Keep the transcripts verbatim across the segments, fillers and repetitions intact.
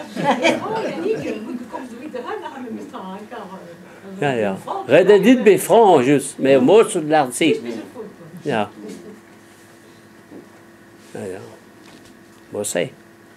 Ja, ja. Redden dit bij Frans, maar most of laten zien. Ja. Ja, ja. Wat zei?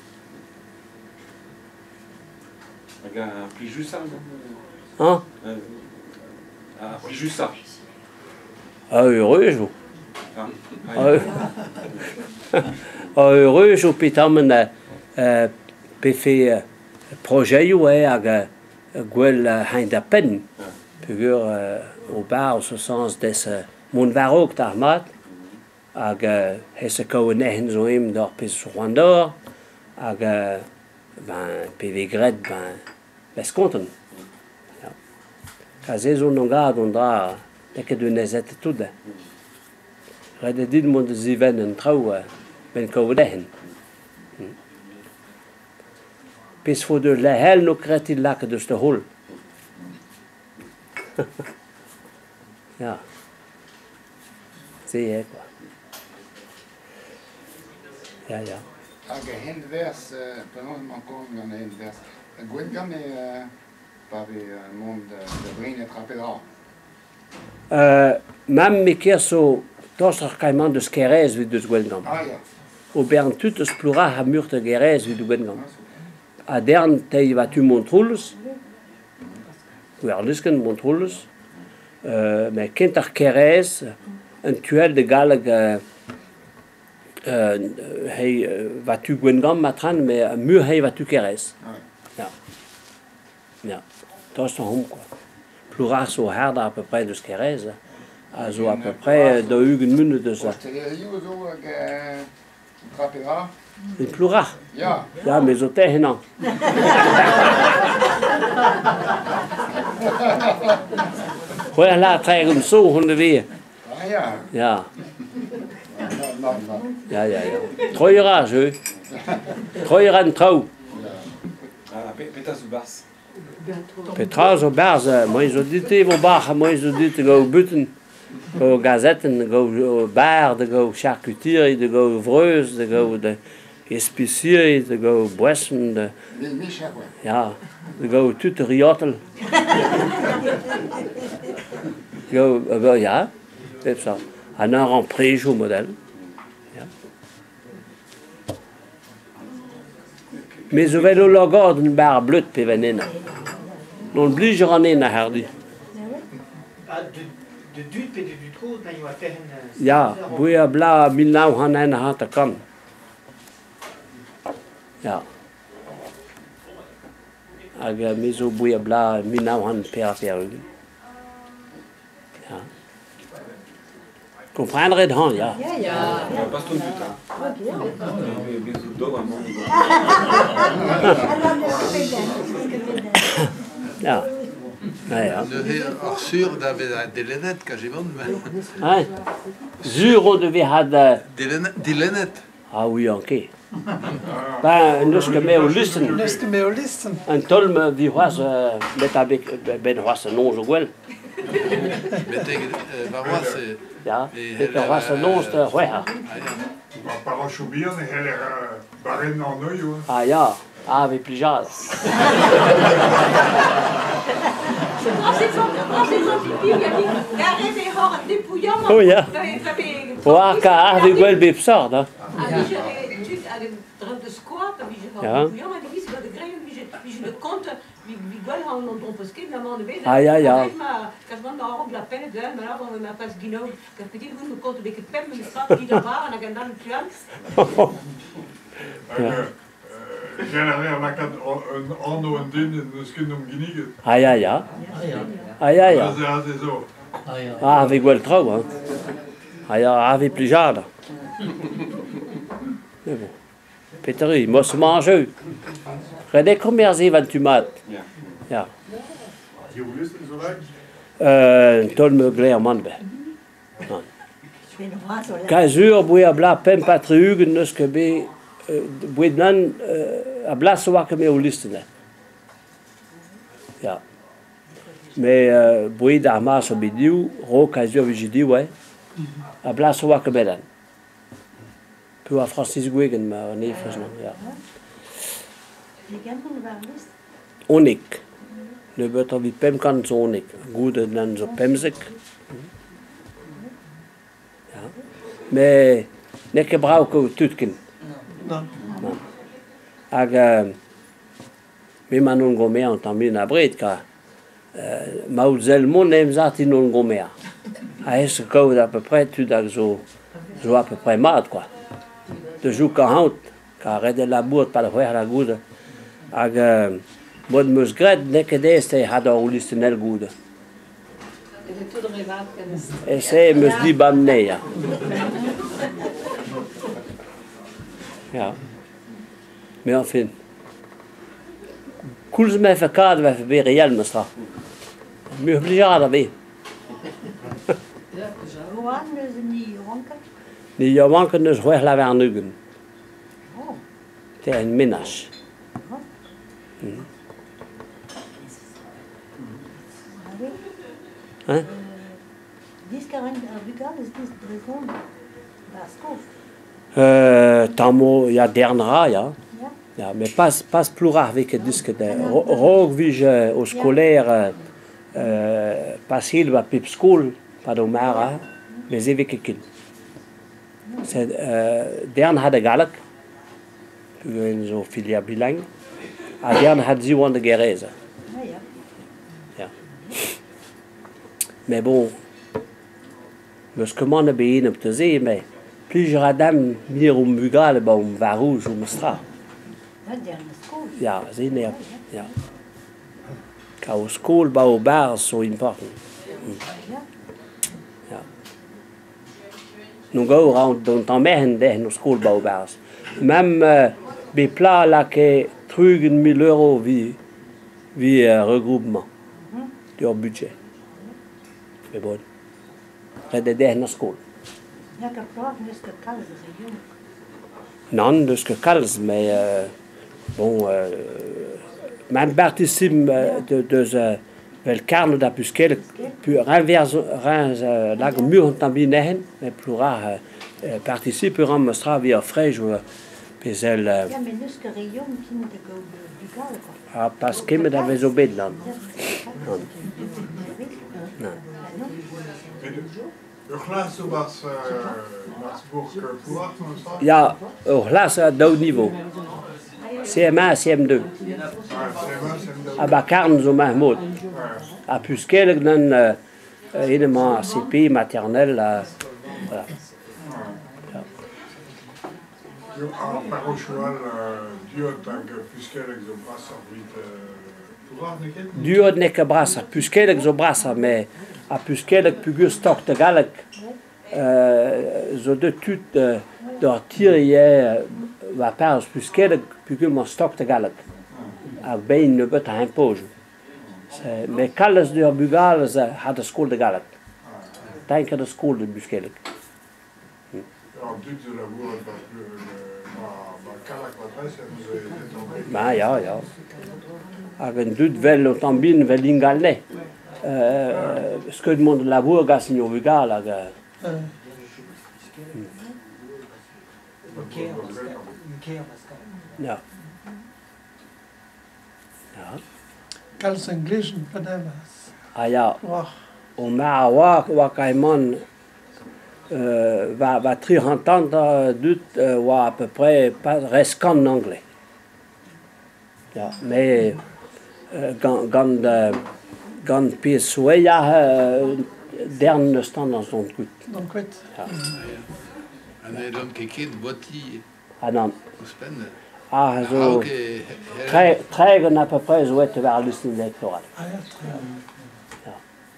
Ik heb appris juste ça. Hein? Appris juste ça. Ah, heureux, zo. Ah, ah, heureux, zo, Peter, men fait projet, ouais, avec Gwel hein de pen. Pugur au bar, au sens des mon varok d'armat, avec hesse koenen zo im d'or pes Rwanda, avec ben P V Gret ben beskonten. Ja. Kaze zo nongad ondra tek de nezet tude. Rede dit mon de ziven en trou ben koenen. Pes voor de lehel no kreti lak dus de hol. Ja. Zie je quoi. Ja, ja. Aga hindvers, pendant man kom aan hindvers. Gwendam est par le monde de Brine et Trapédra. Euh, même mi kerso tosser kaiman de skerez vid de Gwendam. Ah ja. O bern tutus plura ha mur de gerez vid de Gwendam. A dern tei va tu Montrolles. Werlisken Montrolles. Euh, mais kinter kerez un tuel de galeg uh, hij uh, va tu Gwendam matran mais mur hij va tu kerez. Ja. Ja. Dat is toch hom quoi. Plura so herda à peu près de skerez. Also à peu près de hugen munde de ça. C'est les rios zo Trapédra. In plura. Ja. Ja, mais zo tegen dan. Hoor laat krijgen zo honden weer. Ah ja. Ja. Non, non, non. Ja, ja, ja. Troyera, je. Troyera en trouw. Ah, Peter Zubas. Petra zo baas, moi zo dit even bar, moi zo dit go butten. Go gazetten, go bar, de go charcuterie, de go vreus, de go de especier, de go boisson, de Mais Micha quoi. ja, de go tout riotel. Go, wel ja, c'est ça. Un an en pré au modèle. Ja. Mais je vais le logo d'une barre bleue de pévenina. Non, blie je en ai na hardi. De duut bij de Dutroux, dan je wat tegen... Ja, boeia bla mil nou han en hat te kan. Ja. Aga miso boeia bla mil nou han per per. Ja. Comprendre het han, ja. Ja, ja. Pas ton putain. Bisous d'eau, maman. Ja. Nou ja. De heer Arthur, dat we de Lennet, kan je wel Hein? Zuro de we had uh, Die Lennet. ah oui, oké. Ben, dus que me listen. Dus je mee listen. En tol me vi was met avec ben was non zo wel. Met tegen waar was ze? Ja. Ik was non te hoya. Parachubier, de hele barren en œil. Ah ja. Ah, avec plus jazz. Oh ja. Waar ka ah de wel bij psard, hè? Ja. Ah ja ja. Ja. Genereel maakt dat een ander en ding en dus kunnen hem genieten. Ah ja ja. Ah ja ja. Dat is altijd zo. Ah, avec wel trouw, hè? Ah ja, avec plus jazz. Mais bon. Peter, il m'a se manger. Regardez combien c'est tu mat. Ja. Ja. Je wist het zo weg? Euh, tol me glair man be. quinze heures boeia bla pen patriugen dus que be boednan a bla so wa que me au listen. Ja. Mais euh, boei da ma so bidiu, ro quinze heures vigidi ouais. A bla so wa que bedan. Peu a Francis Guegen ma ne fresno, ja. Die gammel waar is? Onik. Nu beter wie pem kan zo onik. Goede dan zo pemzik. Ja. Maar niet gebruiken tutken. Non. Ag mi man non gomea on tambi na bret ka maudzel mon nem zati non gomea. A es ko à peu près tu dag zo zo à peu près mat quoi. De jou ka haut ka rede la bout pa la faire la goude. Ag bod mus gred nek deste had o listenel goude. E se mus di bam ne ja. Ja. Maar enfin, كل ما فكاد في بريال مصر مهبلجار به Johan is niet jonker. die jawanken dus weg la weer nugen tegen minnas hè Dis karen bugal is dis drezon. Baskov. euh tamo ja dernera ja Ja. ja mais pas pas plus rare avec disque de rog vige au scolaire euh pas il va pip school pas do mara mais avec kin c'est euh dern had galak in zo filia bilang a dern had zi won de gereza Ja, ja. ja mais bon mas comment ben op te zien mais plusieurs adam mir um bugal ba um varouge um stra Ja, derne school. ja zie ne ja ka o school ba o bar so important Ja. ja nu go round don tamen de no school ba o bars même euh, be pla la que trugen mille euros vi vi uh, regroupement leur budget mais bon rede de na school Ja, ik heb klaar, nu is het koud, dat is jong. non dus que calme mais euh, bon euh, man participe euh, de de uh, vel carne da puskel pu renverse rens uh, lag mur tambi nehen mais plus rare uh, participe ram mostra via frege ou pezel uh, Ja, maar nu is het jong, kind te go bugal, quoi. a pas que me d'avez obed lan Je glaas was Marsburg Poort, maar ja au classe à deux niveau C M un C M deux a ba carne zo mahmoud a puskel dan uh, helemaal C P maternelle uh, voilà. par au cheval, Dieu tant que puisqu'elle exobrasse vite Poort, niet? Duur nekke brassa, puskelek zo brassa, maar a puskelek pugur stok de galek, uh, zo de tut uh, door tier je va pers puskelek pugur ma stok de galek. A bein ne bet hein poj. Mais kalles de bugal ze had de school de galek. Denk de school de puskelek. Ja, dit de labour, maar kalak wat is, en ze Ma ja ja. Agen dut vel o tambin vel ingalle. Euh, ce que demande la voix gas ni bugal aga. Ja. Ja. Kals Englischen pedevas. Ah ja, Wach. o ma wa wa kaiman euh, va va tri entendre dut euh, wa à peu près pas reste qu'en anglais. Ja, mais euh, quand quand euh, quand pièce ouais ja euh, derne stand dans son truc. Donc, weet. En hij dan gekend wat die Ah non. spende. Ah How zo ke très très à peu près zo être vers le style électoral. Ah ja, très bien.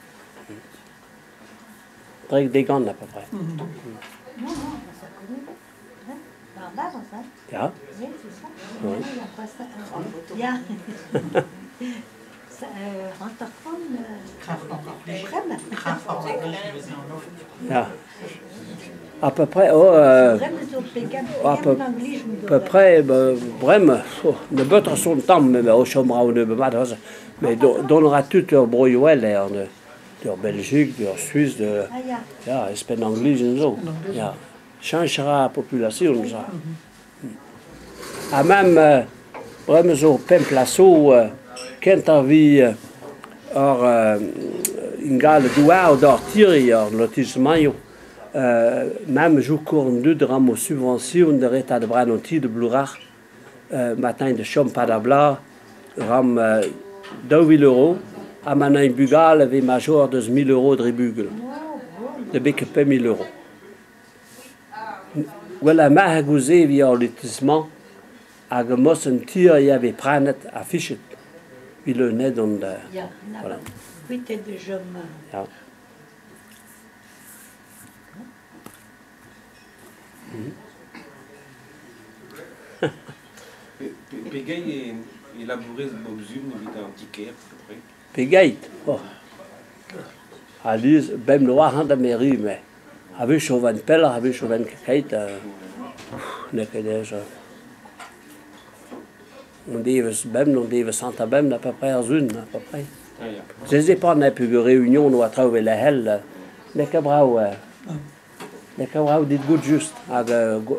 Très des gants à peu près. Non, non, ça connaît. Hein? Barbare, ça. Ja. Oui, c'est ça. Oui. Oui, il y a pas ça. Euh, Ja. Ça, euh, Anterkron, euh, Brême. Ja. À peu près oh euh, Brême, zo pegam, à peu, pegam Anglisch, à peu près bah, vraiment oh, ne beter son temps mais au chômera ou ne mat mais donnera tout leur broyouel en de de Belgique, de Suisse, de Ah ja. ja, Espagne anglais en zo. Ja. Changera la population ça. Ah même euh, vraiment zo pemplasso, kent ar vi ar ingal douar d'ar tiri ar lotissement yo. Même jou kourn dud ram o subvention de reta de branoti de blourach, matin de chom padabla, ram deux mille euros, à manin bugal avait major de mille euros de ribugel. De bec pas mille euros. Voilà, ma hagouze via ar lotissement, hag mos un tir y avait pranet a fichet. Vi le ned on de... Ja, Voilà. oui, t'es déjà... Ja. Pegay et labouré ce bobzum, il était un petit caire, à peu près. Pegeit. Oh. Alice, bem noir han da mairie, mais avec chauvan peller, avec chauvan kait, ne que déjà. On deves bem, on deves santa bem, à peu près à zune, à peu près. Ah, ja. Je sais pas, on a pu réunion, on a trouvé la helle, les cabrao, les cabrao dit good juste, avec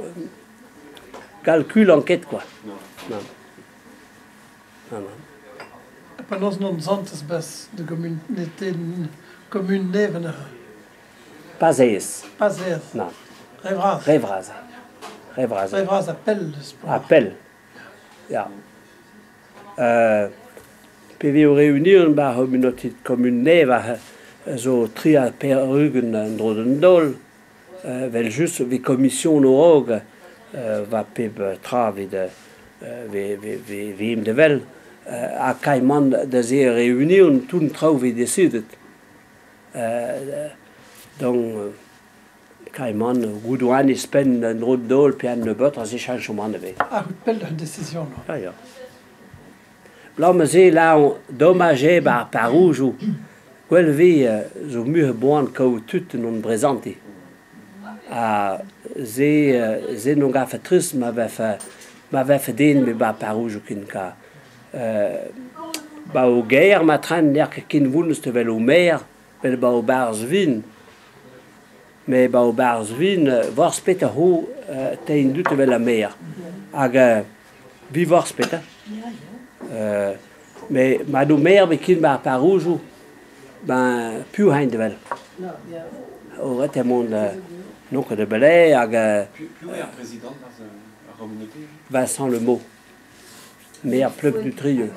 calcul enquête quoi. Non. Non. Non, non. Bij ons non zantes best de communiteit, commune neven. Pas eens, Pas zeer. non. Revras. Revraz. Revraz. Revras appel dus. Appel. Ja. Uh, P V O réunion ba communauté commune neva zo tria perrugen en drodendol uh, wel just vi commission orog uh, va peb tra vid vi vi vi vi im de vel uh, a kaiman de ze réunion tun trau vi decidet uh, donc kaiman goudouane spen en drodendol pian de bot as changement de ve. Ah, goed, pel een décision. Ja, ja. Là, me zei, là, on dommage par par rouge ou quel vie zo mieux bon que tout non présenté. Ah, ze ze non ga fatris m'avait fait m'avait fait din mais ba par rouge kin ka. Euh ba au guerre ma train der kin wunst vel au mer, vel ba au barsvin. Mais ba au barsvin var speta ho tein dut vel la mer. Aga vi var speta. Euh, mais ma mère mais qui m'a pas rouge ben plus hein de vel au reste monde non que de belay aga Puis, puis où est un président dans la communauté? Vincent le mot mais à pleuve du trieux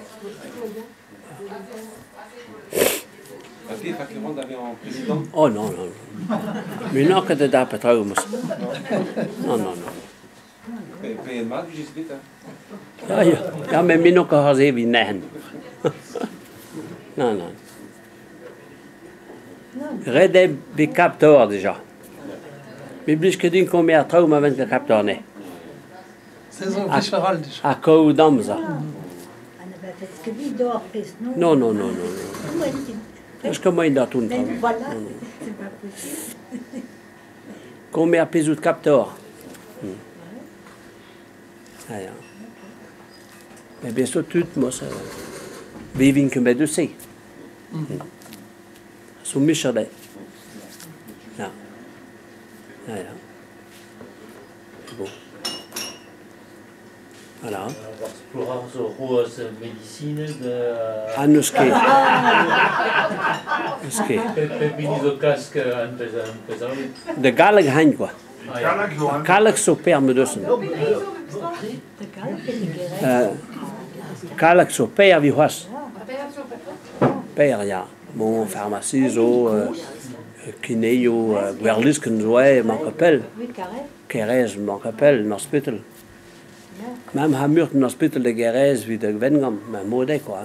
La T F A Clément avait un président? oh non non non mais non que de da patrou non non non P N M A, du G S B, hein? ja ja ja mais mais non que hasé vi nen non non Rede bi capteur déjà mais plus que din combien trou ma vingt capteur né C'est zo visceral dus. à cause d'amza Parce que lui dort, non? non non non non non est-ce que moi il a tout Mais voilà, c'est pas possible. combien pesou de capteur ah, ja. Mais bien sûr, tout, moi, ça. Viving que mes deux c'est. Sous Michelet. Ja. Ja, ja. Bon. Voilà. Explorar zo ruas medicina de... Ah, nu ski. Ski. Pepini do casca empezar. De galig hein, quoi. Kalak Johan. Galig zo perme dussen. De kalk en de gerij. Galig zo per wie was. Per, ja. Bon, pharmacie, zo. Kineo, Guerlisken, zo, man kapel. Oui, carré. Kerez, man kapel, in hospital. Même ha murt in hospital de Gerez wie de Gwengam, maar mode quoi.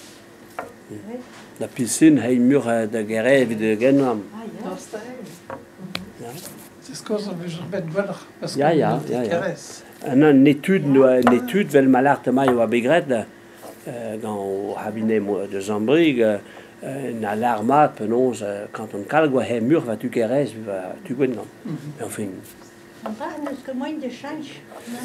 La piscine hay mur de Gerez wie de Gwengam. Ah, ja. Het is koos of je bent wellig. Ja, ja, ja, ja. En een étude, une étude, vel malarte mai ou abigret, dans au cabinet de Zambrig, une alarme, penons, quand on calgue, hay mur va tu Gerez, va tu Gwengam. Enfin. Parce que moi, de change.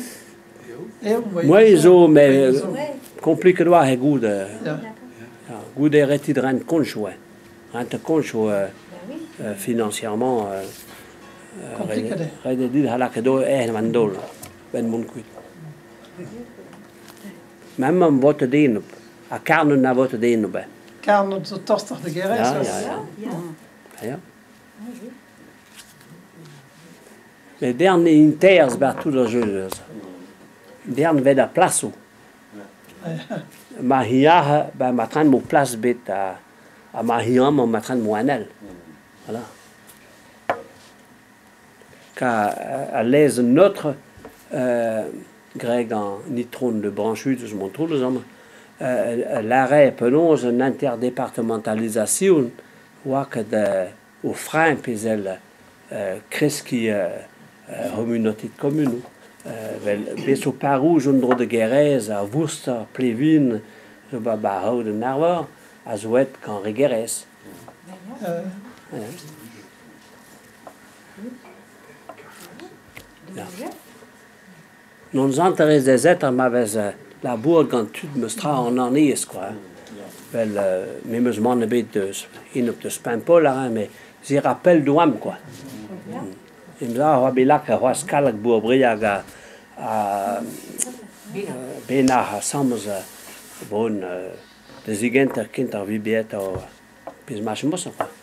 Moi, zo, mais Ouais. compliqué doa hay goed. Ja. Ja, goed er retid rent concho, rent concho Ben oui. financièrement. Compliqué. Rede dit halak do eh man dol ben mon kuit. Même om vote dienop. A karnu na vote dienop. Karn op zo torstig de gereis. Ja, was. ja, ja. Ja. Ja. Men dern inters ber tout der jeux. Dern ved a plaso. Ma hiaha, ben ma train mo place bet a a ma hiam mo ma train mo anel. Voilà. Ka a l'aise notre euh, Greg en nitron de branchut, je m'en trouve les hommes. Euh, l'arrêt penose une interdépartementalisation ou que de au frein puis elle euh, kreski euh, euh, communauté de commune euh, beso paru un droit de Guérez à Worcester Plevin je baba haut de Narva à Zouet quand Reguérez Euh, ja. Non intérêt des êtres m'avait la bourg quand tu me stra en année quoi. Wel, uh, même je m'en ai de in op de Spainpol, mais j'y rappelle douam quoi. Il me a rabila que was kalak bourbriag a a bena samos bon de zigenter kind ar vibiet o pis mach mo quoi.